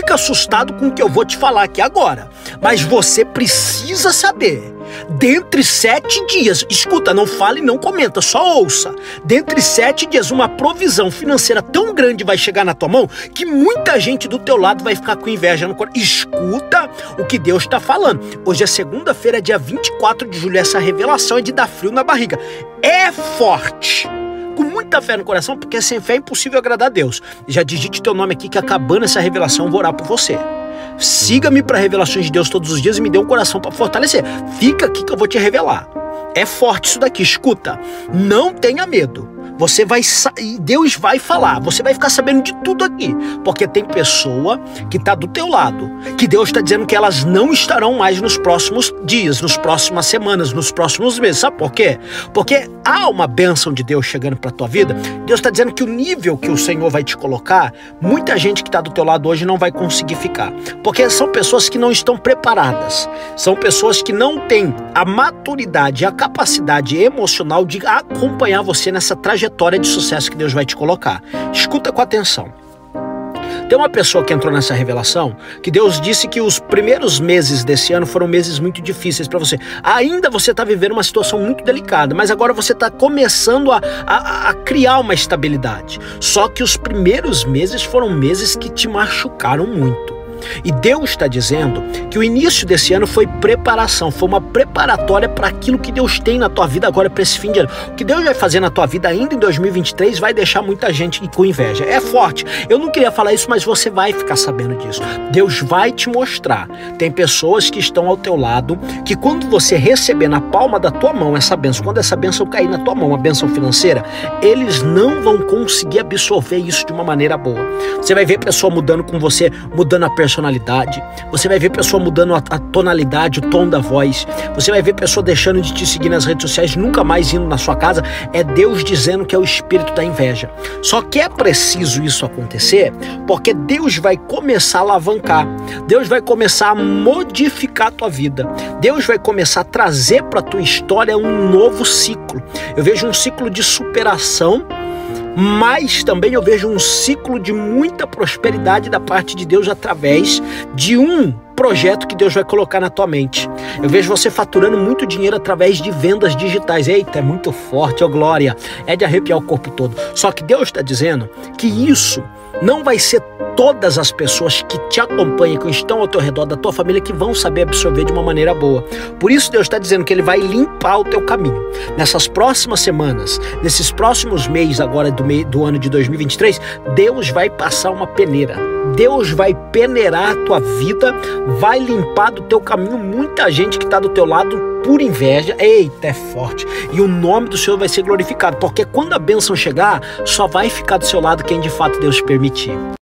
fica assustado com o que eu vou te falar aqui agora. Mas você precisa saber. Dentre 7 dias, escuta, não fale, não comenta, só ouça. Dentre 7 dias, uma provisão financeira tão grande vai chegar na tua mão que muita gente do teu lado vai ficar com inveja no coração. Escuta o que Deus está falando. Hoje é segunda-feira, dia 24 de julho. Essa revelação é de dar frio na barriga. É forte. Com muita fé no coração, porque sem fé é impossível agradar a Deus. Já digite teu nome aqui que acabando essa revelação eu vou orar por você. Siga-me para revelações de Deus todos os dias e me dê um coração para fortalecer. Fica aqui que eu vou te revelar. É forte isso daqui, escuta. Não tenha medo. Você vai Deus vai falar, você vai ficar sabendo de tudo aqui, porque tem pessoa que está do teu lado, que Deus está dizendo que elas não estarão mais nos próximos dias, nas próximas semanas, nos próximos meses. Sabe por quê? Porque há uma bênção de Deus chegando para a tua vida. Deus está dizendo que o nível que o Senhor vai te colocar, muita gente que está do teu lado hoje não vai conseguir ficar, porque são pessoas que não estão preparadas, são pessoas que não têm a maturidade, a capacidade emocional de acompanhar você nessa trajetória de sucesso que Deus vai te colocar. Escuta com atenção. Tem uma pessoa que entrou nessa revelação que Deus disse que os primeiros meses desse ano foram meses muito difíceis para você. Ainda você está vivendo uma situação muito delicada, mas agora você está começando a criar uma estabilidade. Só que os primeiros meses foram meses que te machucaram muito. E Deus está dizendo que o início desse ano foi preparação, foi uma preparatória para aquilo que Deus tem na tua vida agora para esse fim de ano. O que Deus vai fazer na tua vida ainda em 2023 vai deixar muita gente com inveja. É forte. Eu não queria falar isso, mas você vai ficar sabendo disso. Deus vai te mostrar. Tem pessoas que estão ao teu lado, que quando você receber na palma da tua mão essa bênção, quando essa bênção cair na tua mão, a bênção financeira, eles não vão conseguir absorver isso de uma maneira boa. Você vai ver pessoa mudando com você, mudando a personalidade. Você vai ver pessoa mudando a tonalidade, o tom da voz. Você vai ver pessoa deixando de te seguir nas redes sociais, nunca mais indo na sua casa. É Deus dizendo que é o espírito da inveja. Só que é preciso isso acontecer, porque Deus vai começar a alavancar. Deus vai começar a modificar a tua vida. Deus vai começar a trazer para a tua história um novo ciclo. Eu vejo um ciclo de superação, mas também eu vejo um ciclo de muita prosperidade da parte de Deus através de um projeto que Deus vai colocar na tua mente. Eu vejo você faturando muito dinheiro através de vendas digitais. Eita, é muito forte, ó glória. É de arrepiar o corpo todo. Só que Deus está dizendo que isso não vai ser todas as pessoas que te acompanham, que estão ao teu redor, da tua família, que vão saber absorver de uma maneira boa. Por isso Deus está dizendo que Ele vai limpar o teu caminho. Nessas próximas semanas, nesses próximos meses agora do ano de 2023, Deus vai passar uma peneira. Deus vai peneirar a tua vida, vai limpar do teu caminho muita gente que está do teu lado por inveja. Eita, é forte. E o nome do Senhor vai ser glorificado, porque quando a bênção chegar, só vai ficar do seu lado quem de fato Deus permitir.